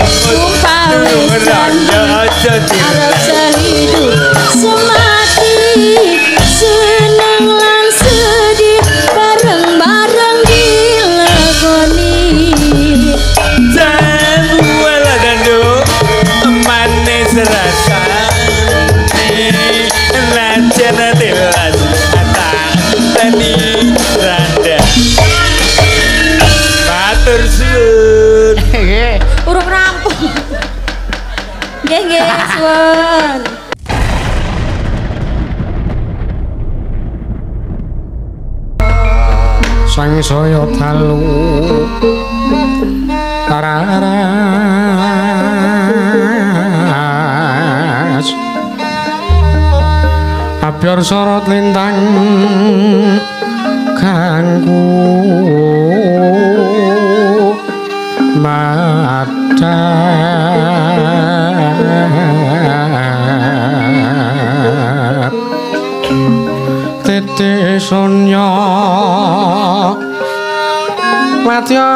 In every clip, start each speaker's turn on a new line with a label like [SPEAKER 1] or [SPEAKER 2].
[SPEAKER 1] sumpah wis janji arep sehidup semati seneng lan sedih bareng-bareng dilakoni
[SPEAKER 2] Wala dando manis rasane najan telas tani randa matur suwun
[SPEAKER 1] urung rampung nggih nggih suwun
[SPEAKER 3] sang saya dalu tararas abyar sorot lintang kanggo madhap tete sonya Matya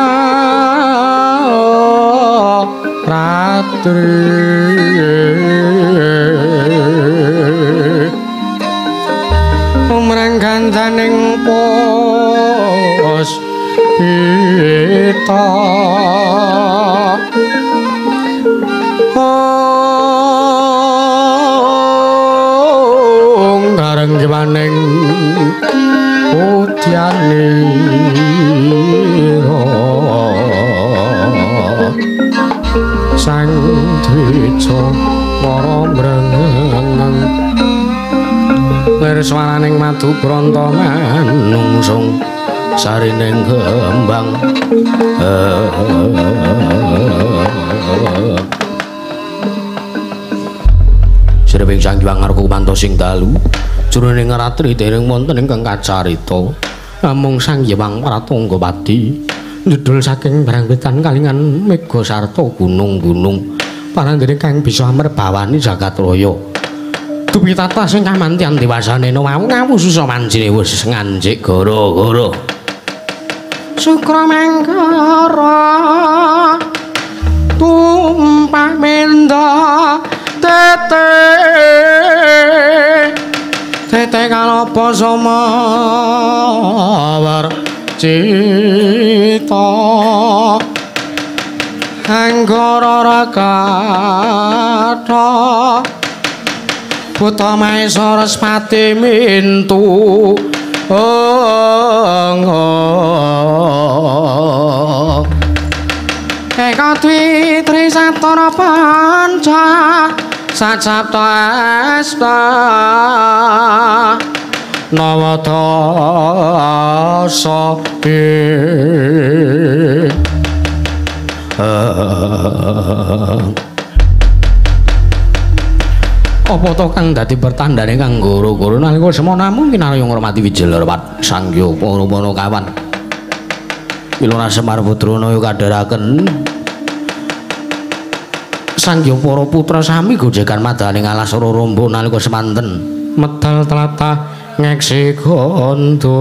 [SPEAKER 3] ratri umrang gandaning pos pita gareng gimaning udyane sang dwija para mrengeng mirswaraning madu pranta manungsung sarining kembang sireping sang hyang ngarep kumantos sing dalu jroning ratri dereng wonten ingkang kacarita namung sang hyang Pratanggapati njudul saking brangwetan kalingan mega sarta gunung-gunung parandene kang bisa mrebawani jagat raya dupi tata sing kamantian dewasane wau ngawususa manjine wis ngancik gara-gara Sukra mangkara tumpah menda tete tete kalapa samawar cita anggara rakatha Buta Maesa Respati mintu Eka Dwi Trisatara Panca Sacapta Asta Nawadasa apa to kang dadi pertandane kang goro-goro nalika semana mungkin arep ngurmati Wijayalarat Sangya Parapana kawan Pilana Semar Putrana kadharaken Sangya para putra sami gojekan madaning alas Raramba nalika semanten medal tlatah ngeksi gandha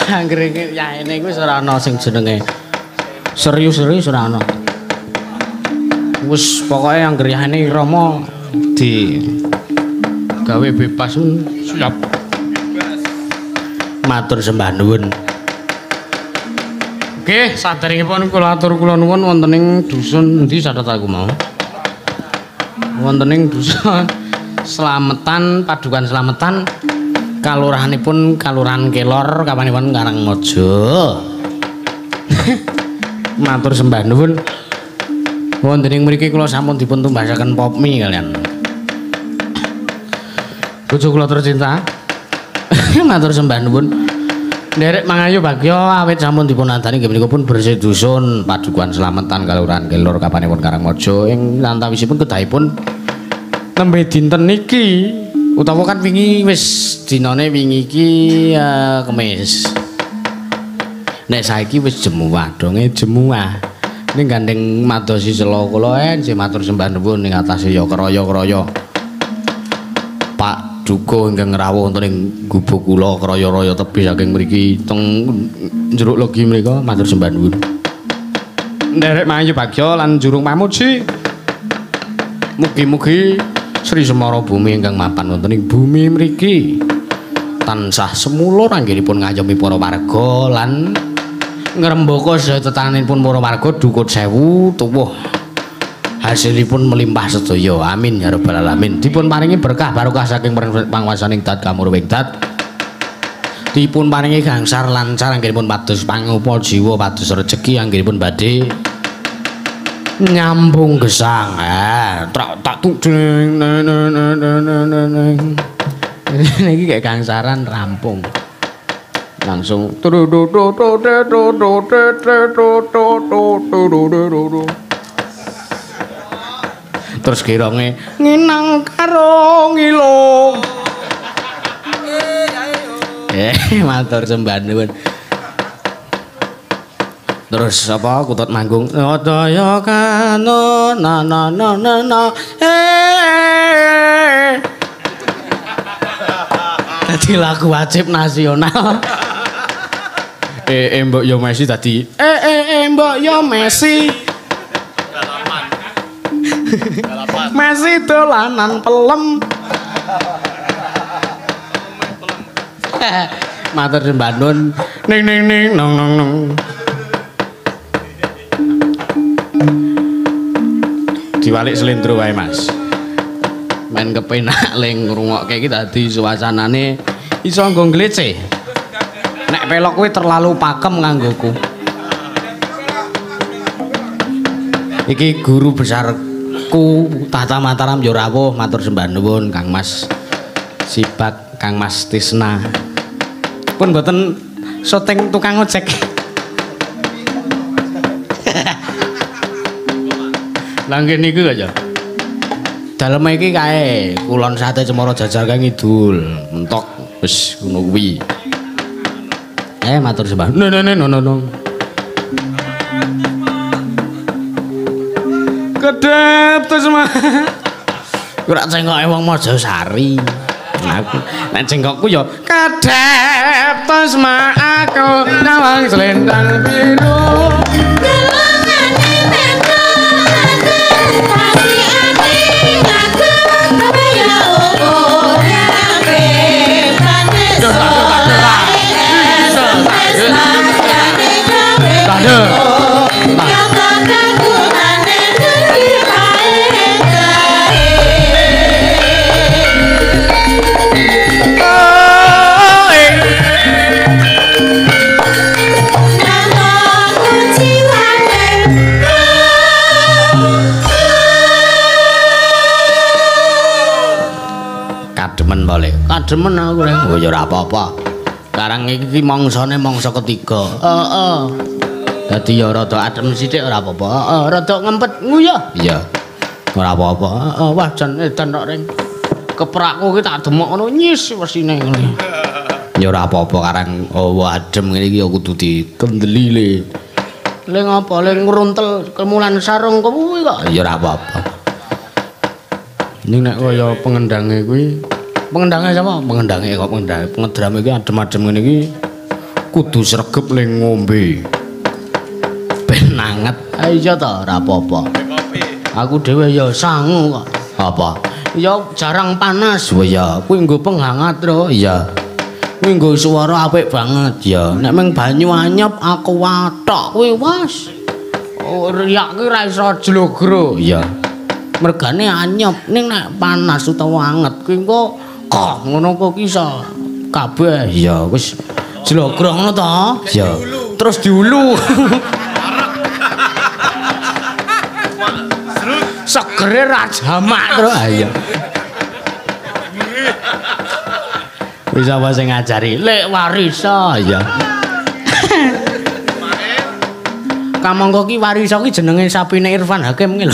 [SPEAKER 3] anggere yaene kuwi ora ana sing jenenge serius-serius ora ana. Wis pokoke anggere yaene irama di gawe bebas siap. Matur sembah nuwun. Nggih, saderengipun kula atur kula nuwun wonten ing dusun endi catet aku mau. Wonten ing dusun Slametan, Padukan Slametan, kalurahanipun Kalurahan Kelor, kapanipun Karangmojo. Matur sembah nuwun. Wonten ing mriki kula sampun dipun tumbasaken popmi kalian bojo kula tercinta. Matur sembah nuwun. Nderek mangayu bagya awit sampun dipun andani nggih menika pun bersih dusun Padukan Slametan Kalurahan Kelor kapanipun Karangmojo ing antawisipun kedahipun tembe dinten niki utawa kan wingi wis dinane wingi iki Kemis. Nek saiki wis jemuah, donge jemuah. Ning gandeng madosi sela kula nggih matur sembah nuwun ing atase ya kraya-kraya. Pak Duko ingkang rawuh wonten ing gubuk kula kraya-raya tebih saking mriki teng Jeruk Legi menika matur sembah nuwun. Nderek mangayu bagya lan jurung pamuji. Mugi-mugi Sri Semara Bumi ingkang mapan wonten ing bumi mriki tansah semulur anggenipun ngayomi para warga lan ngrembaka sedaya tetanenipun para warga dukut sewu tuwuh hasilipun melimpah sedaya. Amin ya rabbal alamin. Dipun paringi berkah barokah saking panguwasaning Dat Kamuruwing Dat. Dipun paringi gangsar lancar anggenipun pados pangupa jiwa pados rejeki anggenipun badhe nyambung gesang tak tudeng niki kayak gangsaran rampung langsung terus kironge nginang karo ngilo matur sembah nuwun. Terus apa kutut manggung daya kano na na na na na dadi lagu wajib nasional. Mbok yo Messi dadi mbok yo Messi Messi dolanan pelem. Matur sembah nuwun ning ning ning nong nong nong. Diwalik selindro wae Mas. Men kepenak ling ngrungokke iki dadi suasanane iso nggo glece. Nek pelok kuwi terlalu pakem nganggoku. Iki guru besarku Tata Mataram yo rawuh matur sembah nuwun Kang Mas Sibak, Kang Mas Tisna. Pun mboten syuting tukang ojek. Langgen niku aja. Dalem iki kae Kulon Sate Cemara Jajar kae ngidul, mentok wis ngono kuwi. Matur sembah. No. Kedep to semua. Ora cengoke wong Mojosari. Aku nek cengkokku ya kedep to semua aku nawang selendang biru. Kademen aku rek. Oh ya ora apa-apa. Karang iki mangsane mangsa ketiga. Heeh. Dadi ya rada adem sithik ora apa-apa. Heeh, rada ngempet nguyah. Iya. Ora apa-apa. Heeh, wah jan edan tok ring. Keprakku ki tak demok ngono nyis wesine ngene. Ya ora apa-apa karang adem ngene iki ya kudu dikendeli le. Ling apa ling ngruntel kemulan sarung kuwi kok. Ya ora apa-apa. Ning nek kaya pengendange kuwi pengendangnya siapa? Pengendangnya kok pengendangnya pengedrame iki adem-adem ngene iki kudu sregep ning ngombe. Ben anget. Iya to, ora apa-apa. Aku dhewe ya sangu kok. Apa? Ya jarang panas. Oh ya, kuwi nggo penghangat ro. Iya. Kuwi nggo swara apik banget ya. Nek meng banyu anyep aku watok kuwi wis. Riak ki ra iso jlogro. Iya. Mergane anyep ning nek panas utawa anget kuwi engko kok ngono kok iso kabeh. Ya wis jlogro ngono to. Ya. Terus diulu. Segere ra jamak terus ayo. Wis apa sing ngajari? Lek Warisa ya. Kamangka ki Warisa ki jenenge sapine Irfan Hakim ki lho.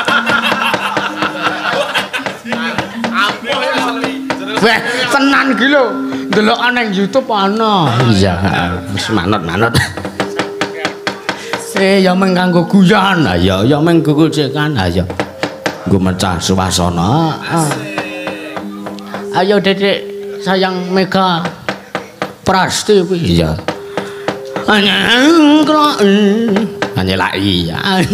[SPEAKER 3] Weh, tenan ki lho. Ndelokan nang YouTube ana. Iya, wis manut-manut. Ya meng kanggo guyon ya, ya meng gogocekan ya. Nggo mecah suasana. Ayo Dedek sayang Mega Prasti ya. Anyelai.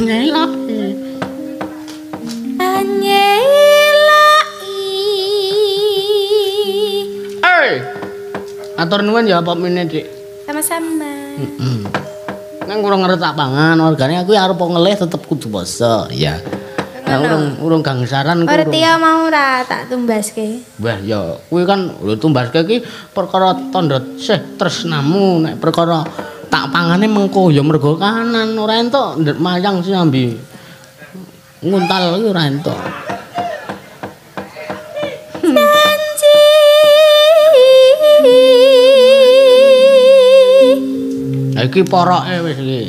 [SPEAKER 3] Atur nuwun ya Pak Mine, Dik.
[SPEAKER 1] Sama-sama.
[SPEAKER 3] Nang urung ngeretak pangan, organe aku arep ngelih tetep kudu poso, ya. Nah, urung gangsaran
[SPEAKER 1] ku. Ortia mau ra tak tumbaske.
[SPEAKER 3] Wah, ya kuwi kan lho tumbaske iki perkara tandha sih tresnamu, nek perkara tak pangane mengko ya mergo kanan ora entuk ndek mayang sinambi. Nguntal iki ora entuk. Iki poroke wis iki.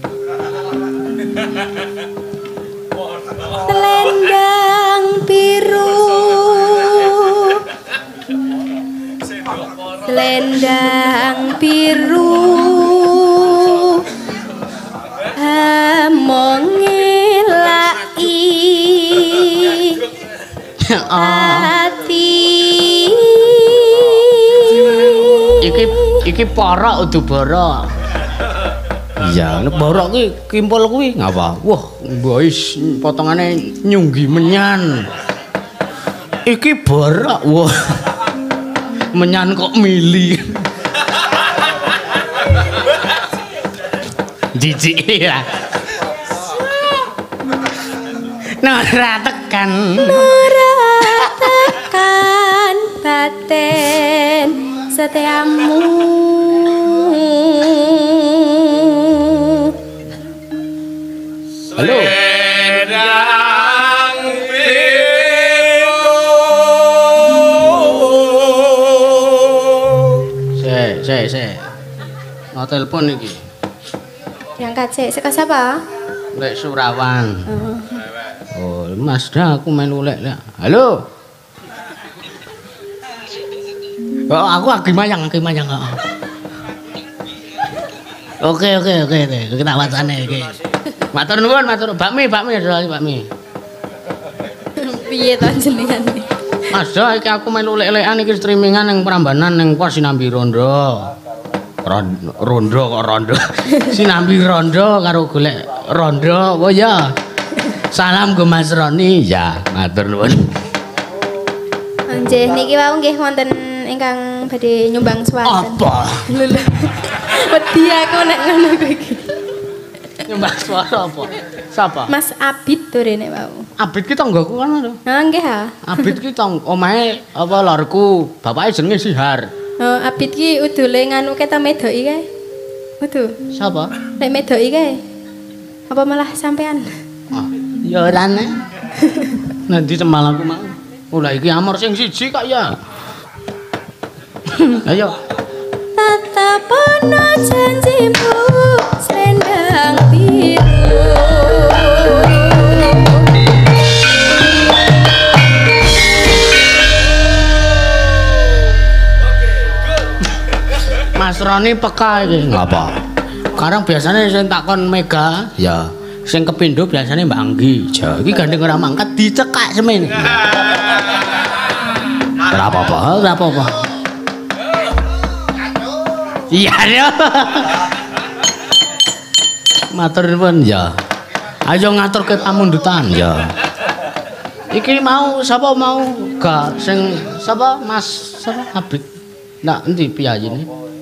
[SPEAKER 1] Selendang biru. Selendang biru. Mongelai ati.
[SPEAKER 3] Iki porok udu borok. Iya, nek borok kuwi kimpul kuwi ngapa? Wah, bois potongane nyunggi menyan. Iki borok. Wah. Menyan kok mili. Jijik ya. Nora tekan.
[SPEAKER 1] Nora tekan batin setiamu.
[SPEAKER 3] Halo.
[SPEAKER 2] Selendang biru.
[SPEAKER 3] Se. Mau telepon iki.
[SPEAKER 1] Diangkat sik, saka sapa?
[SPEAKER 3] Lek Surawan. Oh, Mas dah aku melu lek. Halo. Oh, aku mayang. Oke. Kita wacane iki. Matur nuwun, bakmi.
[SPEAKER 1] Piye to jenengan?
[SPEAKER 3] Mas dah iki aku melu lek-lekan iki streamingan ning Prambanan ning Pos Sinambi Rondo. Rondo. Sinambi Rondo karo golek Rondo. Oh ya. Salam go Mas Roni. Ya, matur nuwun.
[SPEAKER 1] Nggih, niki wau nggih wonten ingkang badhe nyumbang swaten.
[SPEAKER 3] Apa?
[SPEAKER 1] Lho. Wedi aku nek ngono kuwi iki.
[SPEAKER 3] Nyumbang swara apa? Sapa?
[SPEAKER 1] Mas Abid to rene wau.
[SPEAKER 3] Abid ki tanggaku kan lho.
[SPEAKER 1] Ha nggih ha.
[SPEAKER 3] Abid ki omahe apa lorku, bapake jenenge Sihar.
[SPEAKER 1] Oh, Abid ki udule nganu keta medoki kae. Udu.
[SPEAKER 3] Sapa?
[SPEAKER 1] Lek medoki kae. Apa malah sampean?
[SPEAKER 3] Ah, ya ora nek. Nanti cemal aku mau. Lah iki amor sing siji kok ya. Ayo.
[SPEAKER 1] Tatapono janjimu selendang biru.
[SPEAKER 3] Mas Roni peka iki. Ngapa? Karang biasanya sing takon Mega, ya. Sing kepindho biasanya Mbak Anggi. Ja, iki gandeng ora mangkat dicekak semene. Ora apa-apa. Iya ya. Matur nuwun ya. Ayo ngatur ke pamundutan ya. Iki mau sapa mau gak sing sapa Mas sapa Abid. Nak endi piyayine?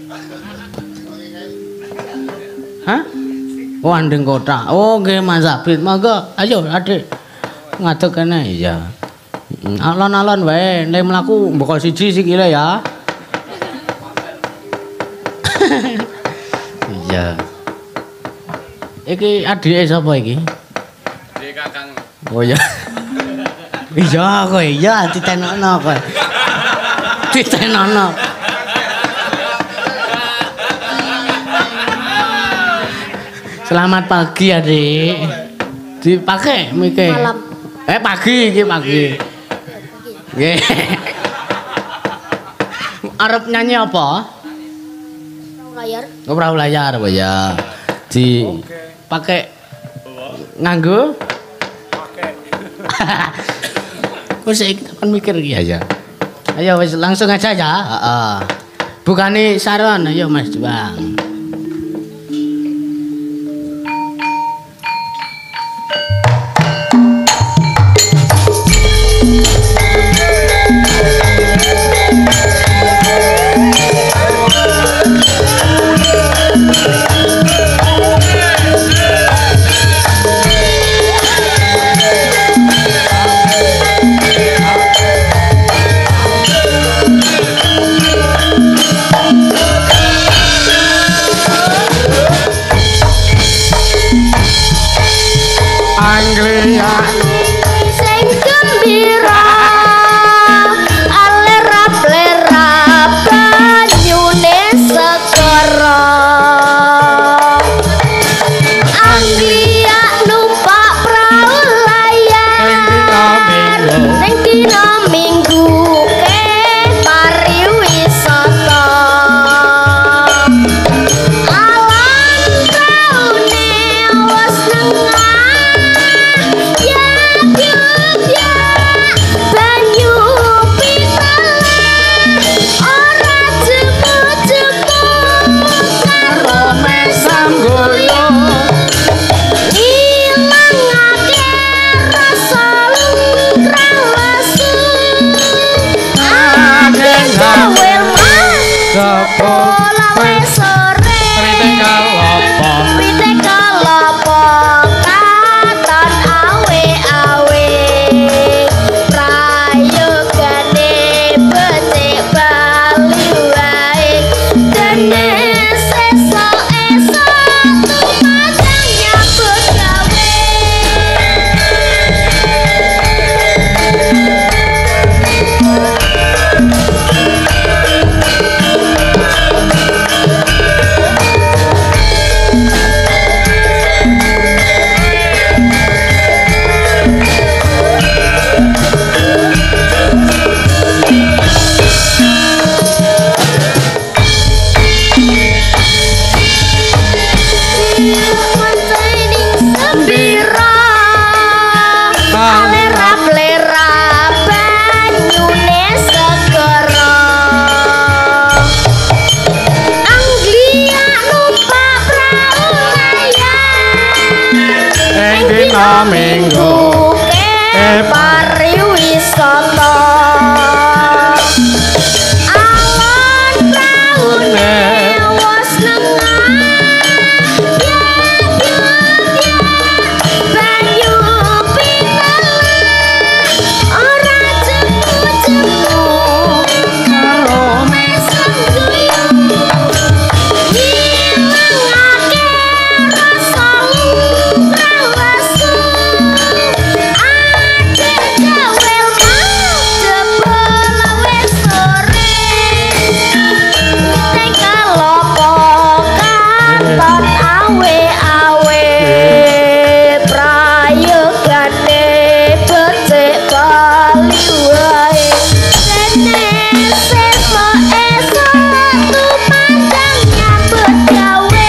[SPEAKER 3] Hah? Oh andeng kota. Oh nggih Mas Abid. Monggo ayo Adik. Ngadeg kene ya. Alon-alon wae nek mlaku mboko siji sikile ya. Iya. Iki adike sapa iki?
[SPEAKER 2] Dik Kakang.
[SPEAKER 3] Oh ya. Iya kowe iya ditenono kowe. Ditenono. Selamat pagi Adik. Dipakai mike.
[SPEAKER 1] Malam.
[SPEAKER 3] Pagi iki pagi. Nggih. Arep nyanyi apa?
[SPEAKER 1] Layar.
[SPEAKER 3] Perahu layar apa ya? Di pakai nganggo? Pakai. Wis iki kan mikir iki aja. Ayo wis langsung aja ya. Heeh. Bukane saron ayo Mas Juang.
[SPEAKER 1] Sing gembira alerap-lerap banyune segara Anglia numpak prau layar ning dina Minggu ke pariwisata alam praune wis banyu pitalan ora jemu-jemu karo mesam goyo ilangake rasa lumrah lesu agen gawe sapa wis sore Rite kalopo katon awe-awe prayogane becik bali wae dene esuk-esuk tumadang nyambut gawe sembira alerap-lerap banyune segara Anglia numpak prau layar ing dina Minggu ke pariwisata alon praune wis banyu pitalan ora jemu-jemu karo mesem guyu ngilangake rasa lumrah lesu adek gawe mau jebul wis sore ning kalopo katon awe-awe prayogane becik bali wae dene esuk-esuk tumadang nyambut gawe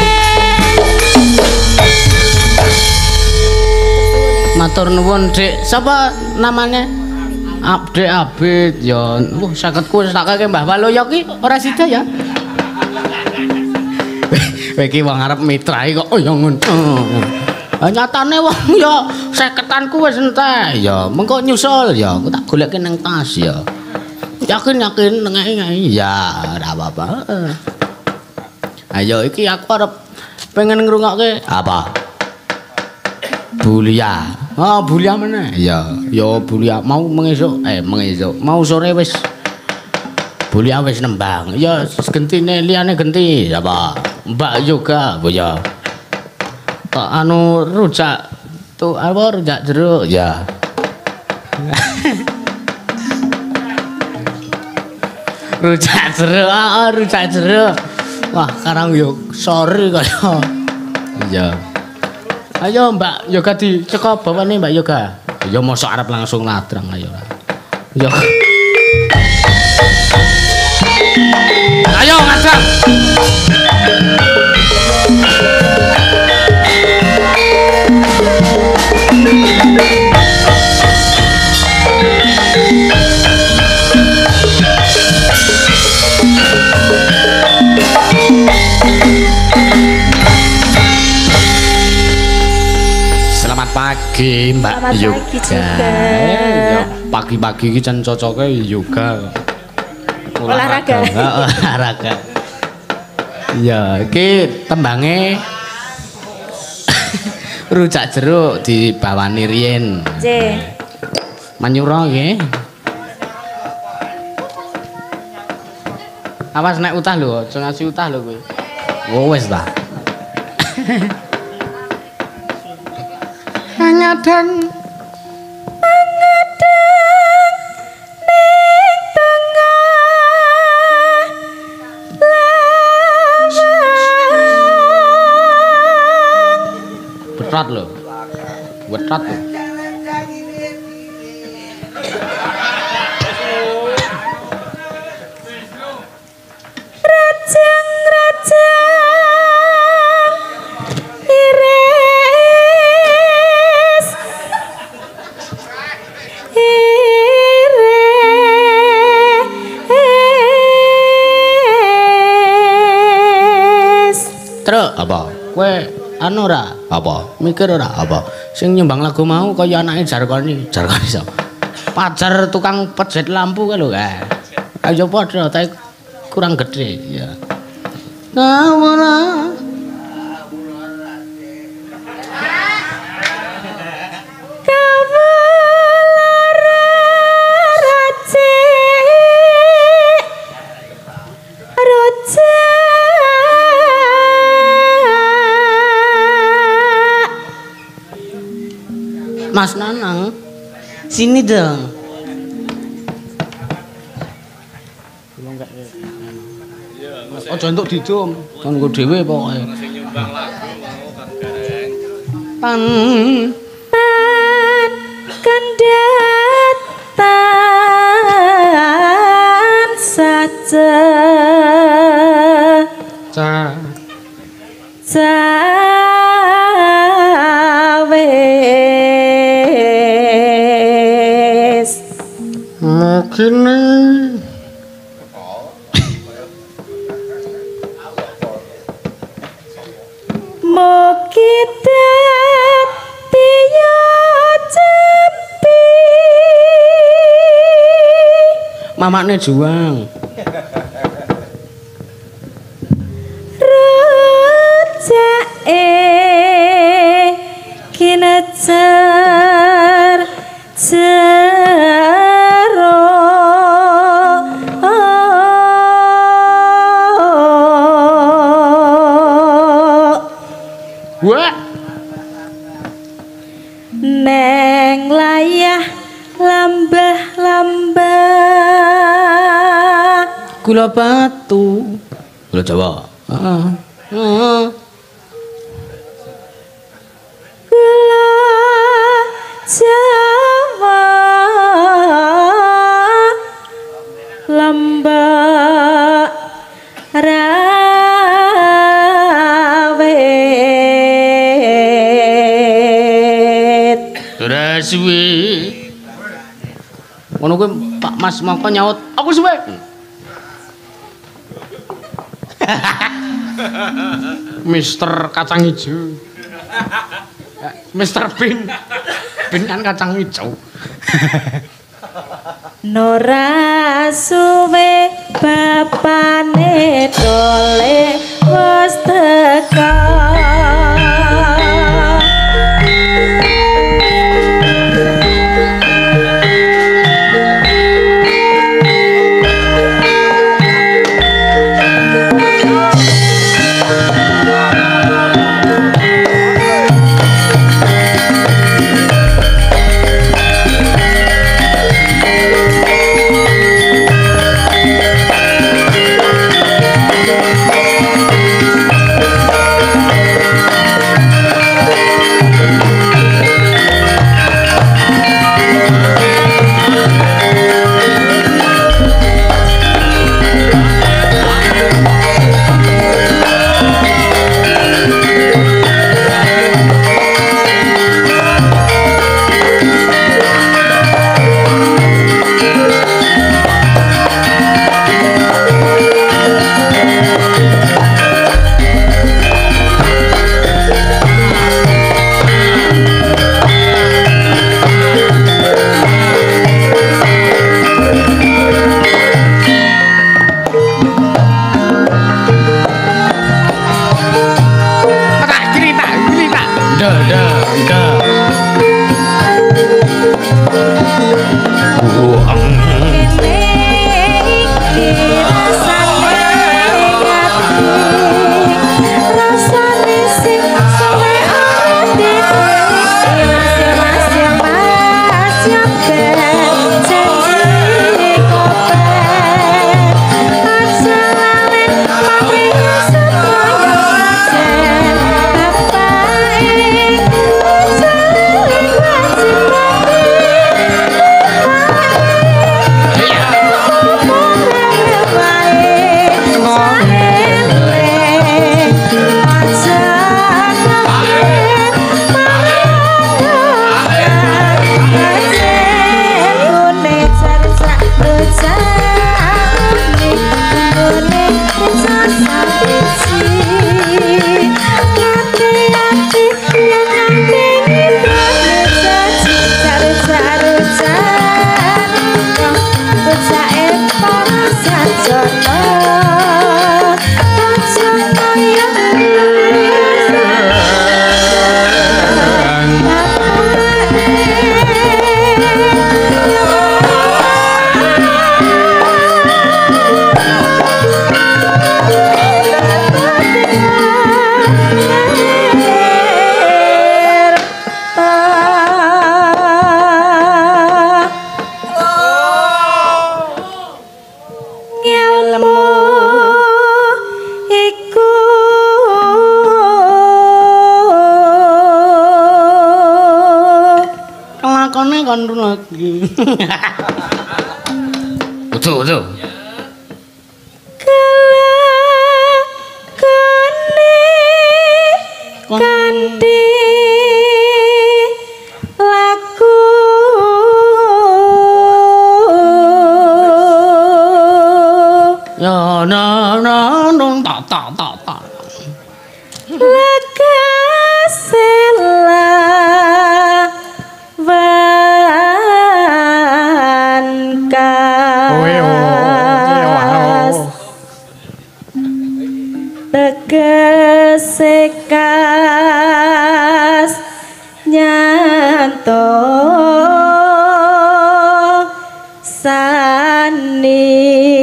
[SPEAKER 3] Matur nuwun Dik. Sapa namanya? Abdik Abid ya. Saged ku sakake Mbah Waloyo ki ora sida ya. Kowe iki wong arep mitrahi kok ya ngono. Nyatane wong ya 50-anku wis entek ya. Mengko nyusul ya, aku tak goleki nang tas ya. Yakin ngeki ya ora apa-apa. Ayo iki aku arep pengen ngrungokke apa? Bulia. Oh, bulia meneh. Ya bulia mau mengesuk mau sore wis bulia wis nembang. Ya gentine liyane genti apa? Mbak Yoga apa ya? Kok anu rujak tuh apa rujak jeruk ya. rujak jeruk. Wah, karang yo sorry kaya. Iya. Ayo Mbak Yoga dicekop bawane Mbak Yoga. Ya mosok arep langsung ladrang ayo. Yo. Ayo ngadang. Selamat pagi Mbak Yoga.
[SPEAKER 1] Pagi juga.
[SPEAKER 3] Ya pagi-pagi iki jan cocoke yoga.
[SPEAKER 1] Olahraga.
[SPEAKER 3] Olahraga. Ya, iki tembange rujak jeruk dibawani riyen.
[SPEAKER 1] Nggih.
[SPEAKER 3] Manyura nggih. Awas nek utah lho, aja ngasih utah lho kowe. Oh wis ta. Ngadang Wetrat lho. Wetrat lho. Truk apa? Kowe anu ora apa? Mikir ora apa? Sing nyumbang lagu mau kaya anake Jarkoni sapa? Pajar tukang pejet lampu kae lho kae. Ayo padha tapi kurang gede ya. Nah, Mas Nanang, sini dong. Aja entuk didum, kanggo dhewe pokoke.
[SPEAKER 2] Sing nyumbang lagu mau kan gareng.
[SPEAKER 3] Pan
[SPEAKER 1] kendatan saja.
[SPEAKER 3] Mungkin
[SPEAKER 1] kita tiya jampi
[SPEAKER 3] mamakne juang.
[SPEAKER 1] Rojake kinecer jero
[SPEAKER 3] Wah,
[SPEAKER 1] neng layah lambah-lambah
[SPEAKER 3] gula batu. Gula Jawa. Heeh.
[SPEAKER 1] gula Jawa lambah rawit.
[SPEAKER 3] Ora suwe. Ngono kuwi Pak Mas mongko nyaut, aku suwe. Mister kacang hijau. Mister Bean. Bean kan kacang hijau.
[SPEAKER 1] Nora suwe bapane dole wis teka.
[SPEAKER 3] Utuh.
[SPEAKER 1] Kanthi laku
[SPEAKER 3] ya nong tak
[SPEAKER 1] Lakasela vankas tegese kas nyanto sani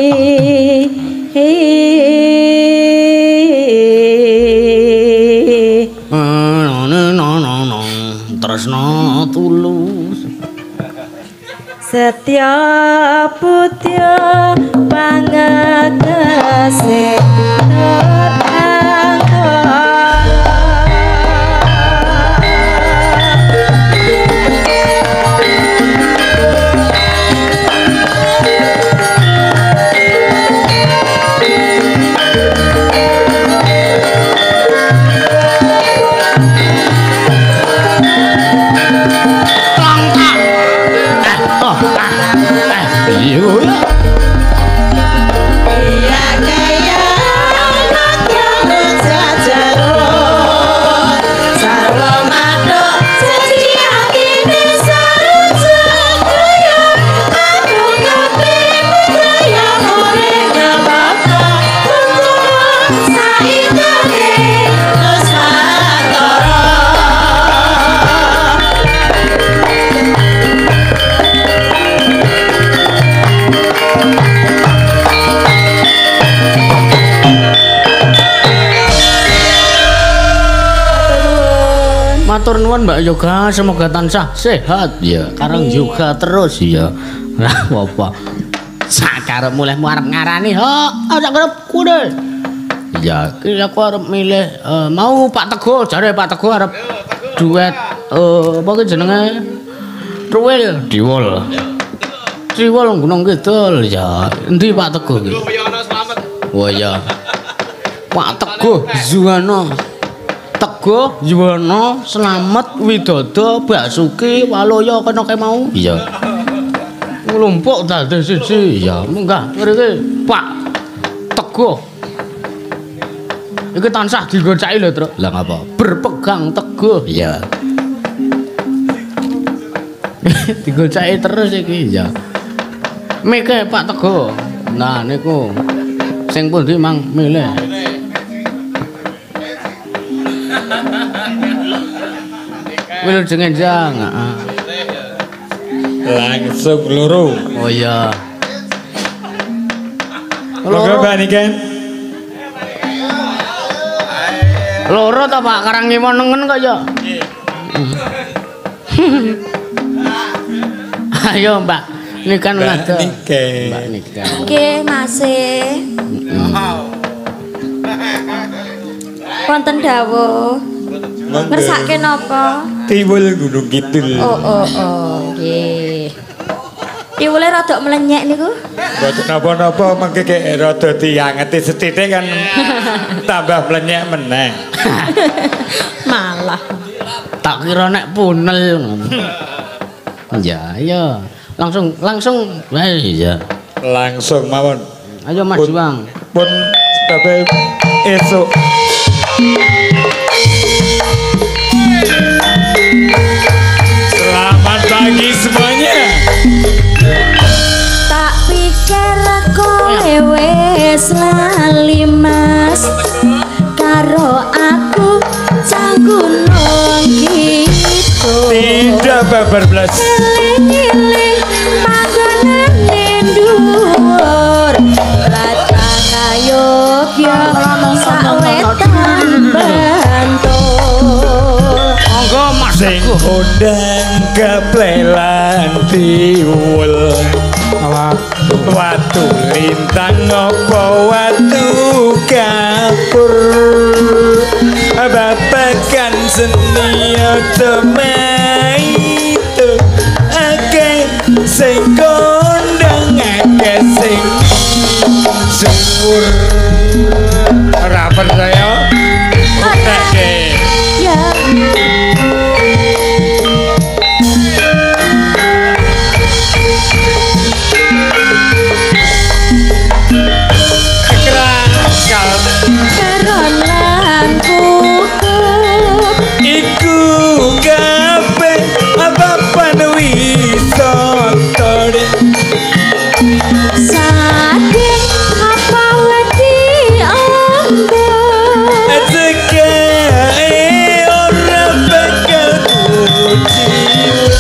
[SPEAKER 3] tresno tulus
[SPEAKER 1] setya putya pangagase
[SPEAKER 3] iya matur nuwun Mbak Yoga, semoga tansah sehat ya. Karang yoga terus ya. Ora apa-apa. Sakarep mulih arep ngarani, "Ho, aja karepku deh." Ya, iki aku arep milih mau Pak Teguh, jare Pak Teguh arep duet apa ki jenenge? Triwil, Triwil Gunung Kidul ya. Endi Pak Teguh iki? Oh iya. Pak Teguh Juwana. Teguh Juwana Slamet Widodo Basuki Waloya kena kae mau. Iya. Nglumpuk dadi siji ya. Munggah mriki Pak Teguh. Iki tansah digocaki lho, Truk. Lah ngapa? Berpegang teguh. Iya. Digocaki terus iki ya. Mike Pak Teguh. Nah niku sing pundi mang milih? Wilujeng enjang, heeh.
[SPEAKER 4] Langsung loro.
[SPEAKER 3] Oh iya.
[SPEAKER 4] Loro banikan.
[SPEAKER 3] Loro ta Pak Karang ngimonengen kaya. Ayo Mbak, nikan ngada. Mbak nikan.
[SPEAKER 1] Nggih, Mas. Wonten dawuh. Ngersake napa?
[SPEAKER 4] Tiwul Gunung Kidul.
[SPEAKER 1] Oh, nggih. Tiwule rada melenyek niku.
[SPEAKER 4] Boten napa-napa mengke kek rada diangeti sethithik kan tambah melenyek meneh.
[SPEAKER 1] Malah.
[SPEAKER 3] Tak kira nek punel. Ya, iya. Langsung ya.
[SPEAKER 4] Langsung mawon.
[SPEAKER 3] Ayo Mas Juang.
[SPEAKER 4] Pun bapak esok. Selamat pagi semuanya.
[SPEAKER 1] Tak pikir kowe wis lali Mas karo aku canggunung gitu.
[SPEAKER 4] Tidak babar blas.
[SPEAKER 1] Eling-eling panggonane dhuwur latang ayogya sawetan bantul.
[SPEAKER 3] Monggo Mas
[SPEAKER 4] Sing undang keplelan tiwul. Watu lintang apa watu kapur. Babakan seni otomaitu ake sing kondang ake sing suwur. Ora percaya? Oke.
[SPEAKER 1] Ya. Keron lan kukup
[SPEAKER 4] Iku kabeh apa-apa wisata
[SPEAKER 1] saking apa wedi ombo
[SPEAKER 4] Tekae ora bakal kuciwa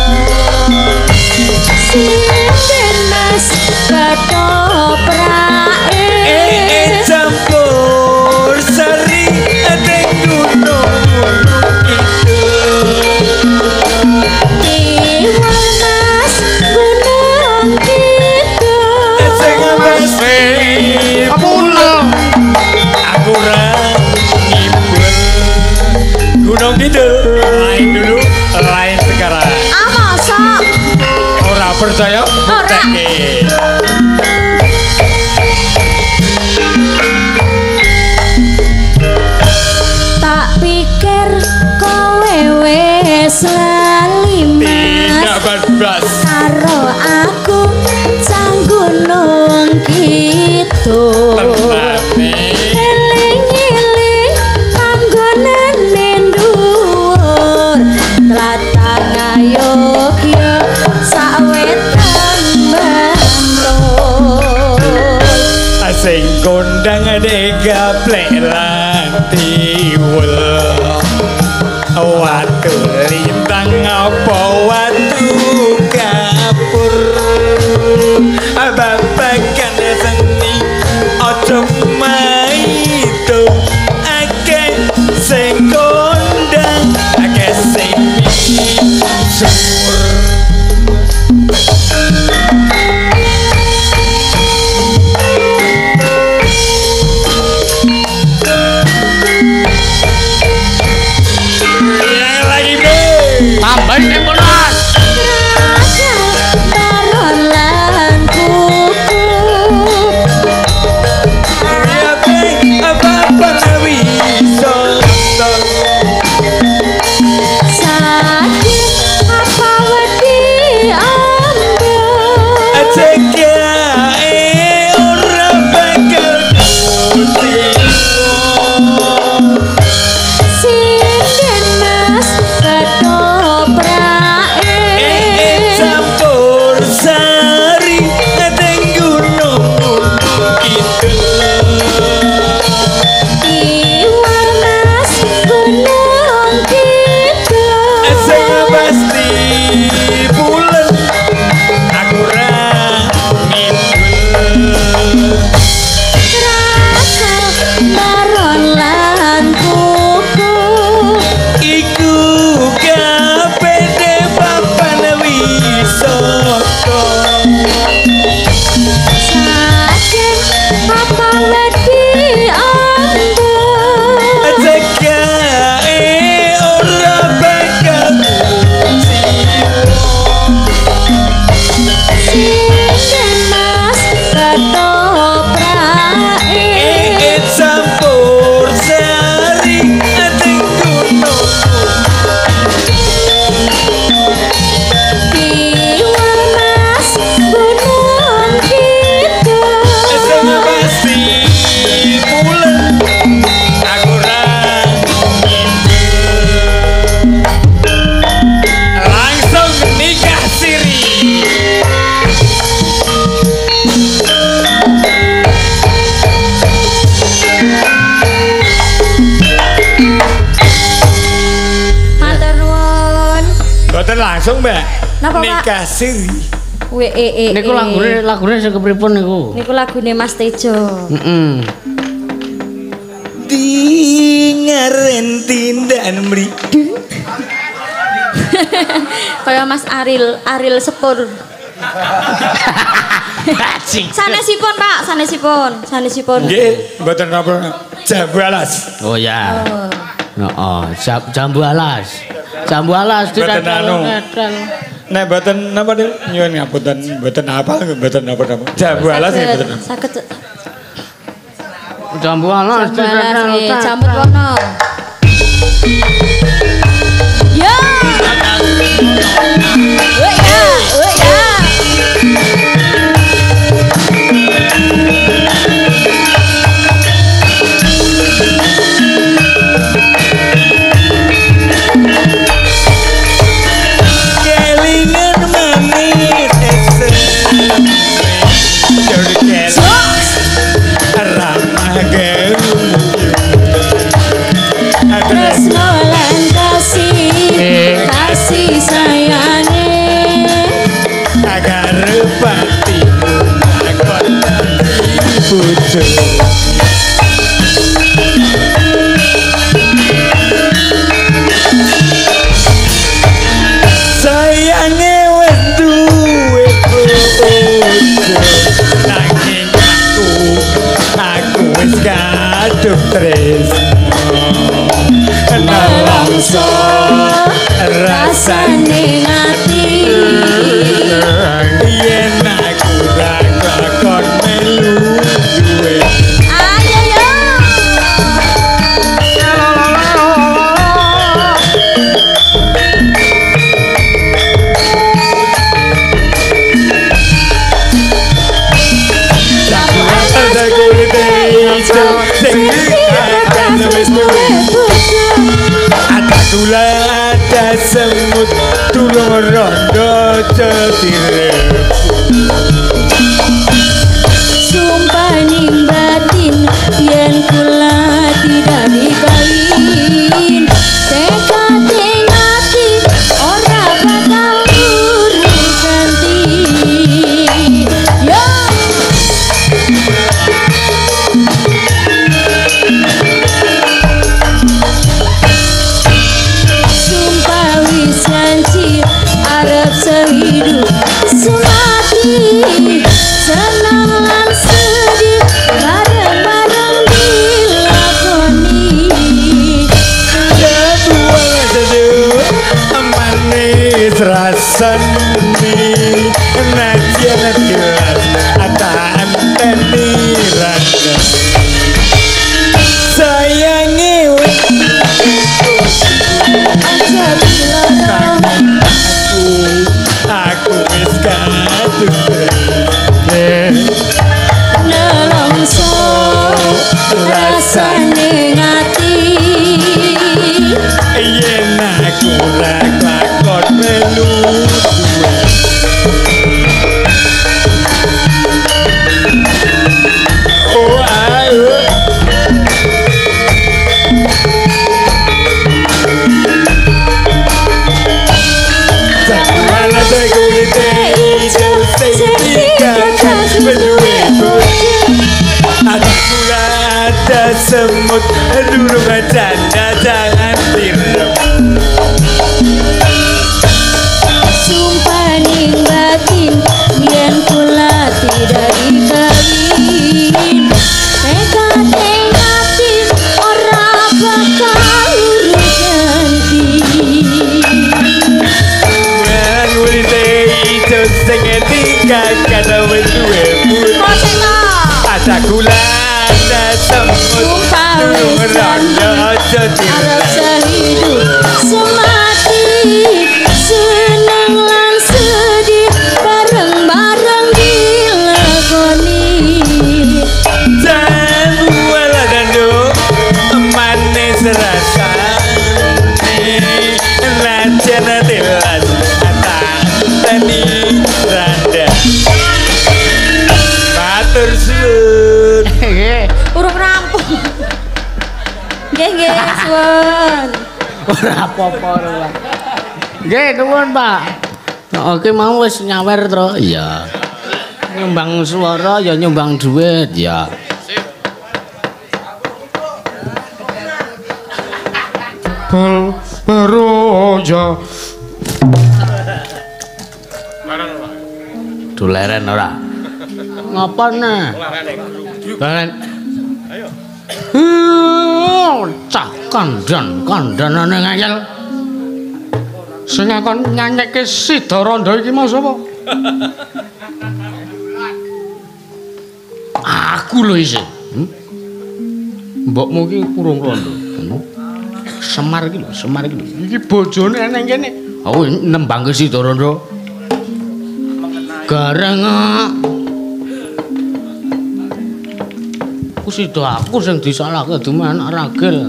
[SPEAKER 1] sinten Mas ketoprake
[SPEAKER 4] campur sari adeng gunung
[SPEAKER 1] Iwal Mas gunung kidul
[SPEAKER 4] sing wis pulang aku ra ngibul Gunung Kidul lain dulu lain sekarang
[SPEAKER 1] masa
[SPEAKER 4] ora percaya bukteke
[SPEAKER 1] tak pikir kowe wis lali
[SPEAKER 4] tidak
[SPEAKER 1] Mas
[SPEAKER 4] bas
[SPEAKER 1] karo aku canggunung kidul eling-eling panggonane dhuwur tlatang ayogya sawetan bantul
[SPEAKER 4] sing kondang gaplek lan tiwul watu lintang apa watu kapur babakan seni ojo maitu ake sing kondang ake langsung, Mbak.
[SPEAKER 1] Napa, Pak?
[SPEAKER 4] Nikah siri.
[SPEAKER 3] Niku lagune sing kepripun niku?
[SPEAKER 1] Niku lagune Mas Tejo.
[SPEAKER 3] Heeh.
[SPEAKER 4] Dingaren tindan mridu.
[SPEAKER 1] Kaya Mas Aril Sepur. Sanesipun, Pak, sanesipun.
[SPEAKER 4] Nggih, mboten napa jambu alas.
[SPEAKER 3] Oh ya.
[SPEAKER 1] Oh.
[SPEAKER 3] Jambu alas. Jambu alas
[SPEAKER 4] Mboten anu.
[SPEAKER 3] ditetel.
[SPEAKER 4] Nek mboten napa niku nyuwun ngapunten, mboten apal mboten napa-napa. Jambu alas nggih mboten.
[SPEAKER 1] Saged.
[SPEAKER 3] Jambu alas ditetel.
[SPEAKER 1] Jambut wono. Ya. Oh ya.
[SPEAKER 4] Kelingan manis ramah gaul.
[SPEAKER 1] Tresno lan kasih sayane
[SPEAKER 4] agar patimu lakon bojo. Sayange wis duwe bojo nanging aku wis kadung tresno nelongso
[SPEAKER 1] rasane ngati
[SPEAKER 4] yen aku lakon melu duwe.
[SPEAKER 1] ayo yo
[SPEAKER 4] Ada kulit hijau sing akan wis duwe. Ada gula, ada semut, tulung rondo cetirep.
[SPEAKER 1] sumpah ning batin yen kula tidak dikawin tekade ngati ora bakal urip ganti yo sumpah wis janji arep sehidup semati senang lan sedih bareng-bareng dilakoni
[SPEAKER 4] Sebuah seduh manis rasane najan gelas ataan teniran. Sayangi wis
[SPEAKER 1] aja bilang
[SPEAKER 4] aku wis kadung
[SPEAKER 1] nelongso rasane ngati
[SPEAKER 4] yen aku lakon melu duwe. Oh ayo Sakuala de kulit hijau sing dikakak berduwe bojo. Ada gula, ada semut, durung janda jangan direm.
[SPEAKER 1] sumpah ning batin yen kula tidak dikawin tekade ngati ora bakal urip ganti
[SPEAKER 4] Bulan kulit hijau sing dikakak berduwe bojo. Ada gula, ada semut,
[SPEAKER 1] Sumpah
[SPEAKER 4] durung
[SPEAKER 1] wis janji
[SPEAKER 4] rondo
[SPEAKER 1] arep
[SPEAKER 4] cetirep.
[SPEAKER 1] sehidup semati senang lan sedih bareng-bareng dilakoni
[SPEAKER 4] Jambuala dando manis rasane najan telas ataan teniran. Matur suwun.
[SPEAKER 1] urung rampung nggih suwun
[SPEAKER 3] Ora apa-apa ora. Nggih, nuwun, Pak. Oke mau wis nyawer to. Iya. Nyumbang suara ya nyumbang duit ya.
[SPEAKER 4] Bal baroja.
[SPEAKER 3] Doleren ora? Ngapa nih? Doleren. Ayo. Cah kandan-kandanane ngayel. Sing akon nyanyekke Sidaranda iki mas apa? Aku lho isih. Mbokmu iki kurung rondo. Semar iki lho, Semar iki lho. Iki bojone nang kene. Oh, nembangke Sidaranda. Gareng. Ku sida aku sing disalahke dume anak ragil.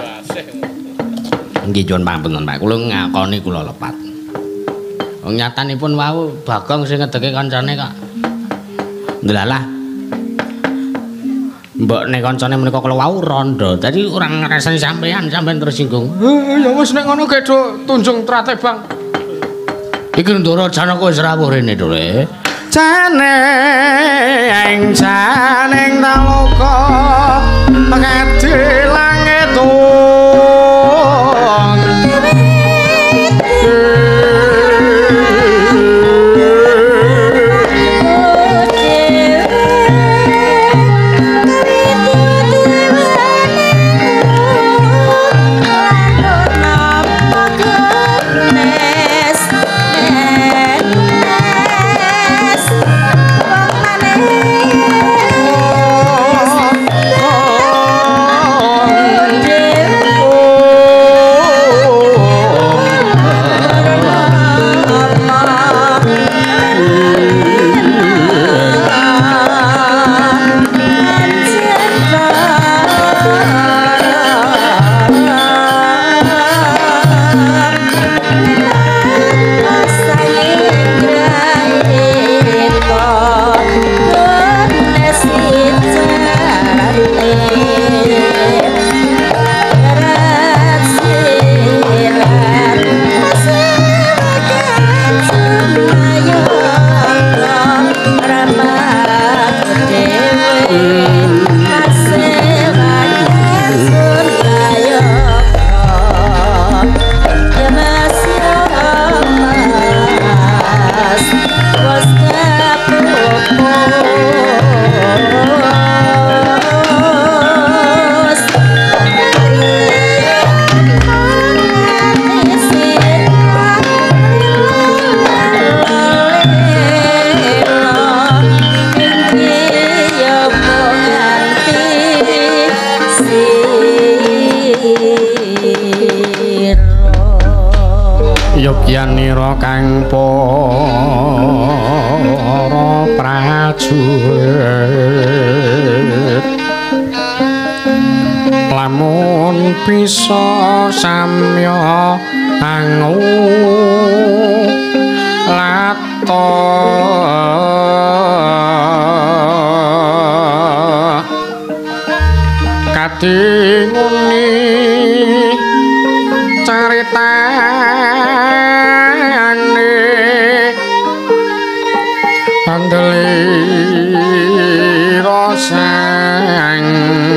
[SPEAKER 3] Nggih nyuwun pangapunten Pak, kula ngakoni kula lepat. Wong nyatanipun wau Bagong sing ngedeke kancane kok. Ndelalah. Mbok nek kancane menika kula wau rondo, dadi ora ngrasani sampean tersinggung. Ya wis nek ngono ge tunjung trate Bang. Iki Ndara Janaka wis rawuh rene to le. Janing taloka ngadi langit Yogyanira kang para prajurit lamun bisa samya angu lato katinguni caritane andelira sang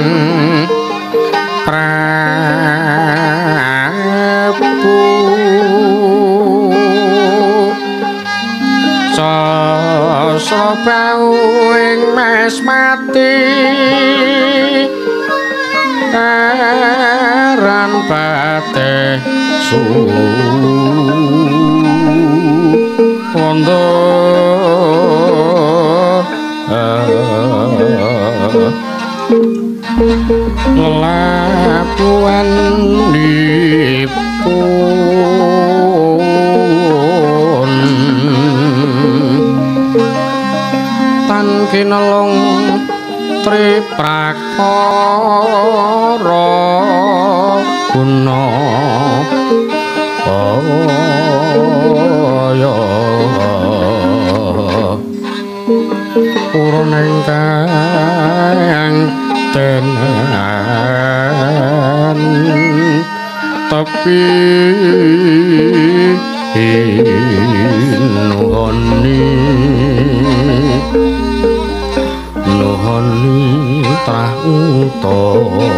[SPEAKER 3] Prabu sasra ing mas mati aran pateh Wanda lelapuan dipun tan kinelung triprakara guna purana ingkang tenan tapi nuhoni trah utara